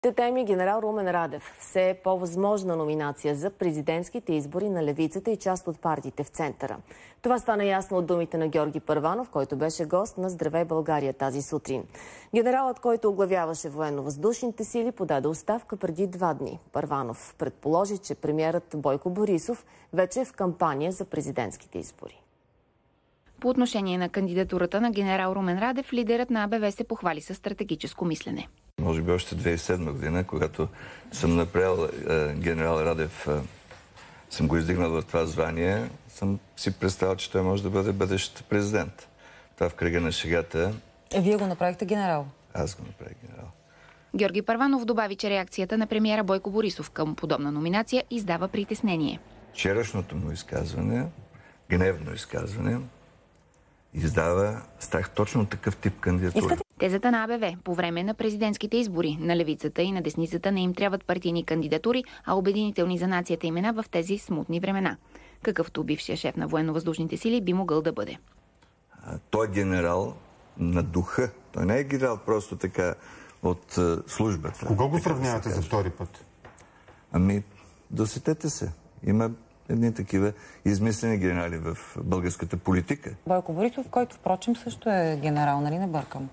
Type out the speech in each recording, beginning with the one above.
Теми генерал Румен Радев все е по-възможна номинация за президентските избори на левицата и част от партиите в центъра. Това стана ясно от думите на Георги Първанов, който беше гост на Здравей България тази сутрин. Генералът, който оглавяваше военно-въздушните сили, подаде оставка преди 2 дни. Първанов предположи, че премиерът Бойко Борисов вече е в кампания за президентските избори. По отношение на кандидатурата на генерал Румен Радев, лидерът на АБВ се похвали със стратегическо мислене. Може би още 2007 година, когато съм направил генерал Радев, съм го издигнал в това звание, съм си представил, че той може да бъде бъдещ президент. Това в кръга на шегата. Вие го направихте генерал? Аз го направих генерал. Георги Първанов добави, че реакцията на премиера Бойко Борисов към подобна номинация издава притеснение. Вчерашното му изказване, гневно изказване, издава страх точно такъв тип кандидатура. Тезата на АБВ: по време на президентските избори на левицата и на десницата не им трябват партийни кандидатури, а обединителни за нацията имена в тези смутни времена. Какъвто бившия шеф на военно-въздушните сили би могъл да бъде. Той е генерал на духа. Той не е генерал просто така от службата. Кого го сравнявате за втори път? Ами, досетете се. Има едни такива измислени генерали в българската политика. Бойко Борисов, който впрочем също е генерал, нали не бъркам?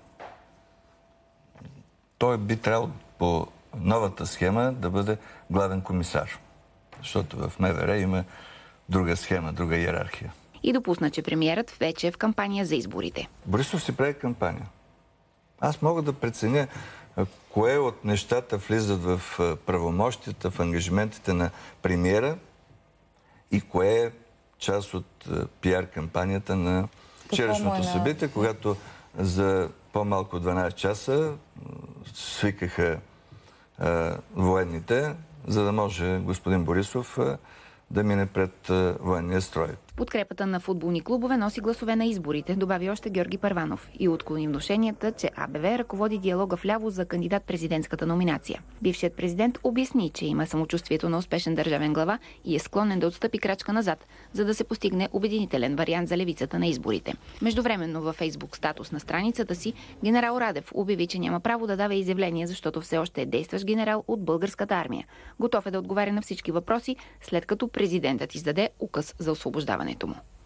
Той би трябвало по новата схема да бъде главен комисар. Защото в МВР има друга схема, друга иерархия. И допусна, че премиерът вече е в кампания за изборите. Борисов си прави кампания. Аз мога да преценя кое от нещата влизат в правомощията, в ангажиментите на премиера и кое е част от пиар кампанията на вчерашното събитие, когато за по-малко от 12 часа свикаха военните, за да може господин Борисов да мине пред военния строй. Подкрепата на футболни клубове носи гласове на изборите, добави още Георги Първанов, и отклони внушенията, че АБВ ръководи диалога вляво за кандидат-президентската номинация. Бившият президент обясни, че има самочувствието на успешен държавен глава и е склонен да отстъпи крачка назад, за да се постигне обединителен вариант за левицата на изборите. Междувременно във Фейсбук статус на страницата си генерал Радев обяви, че няма право да дава изявление, защото все още е действащ генерал от българската армия. Готов е да отговаря на всички въпроси, след като президентът издаде указ за освобождаването му.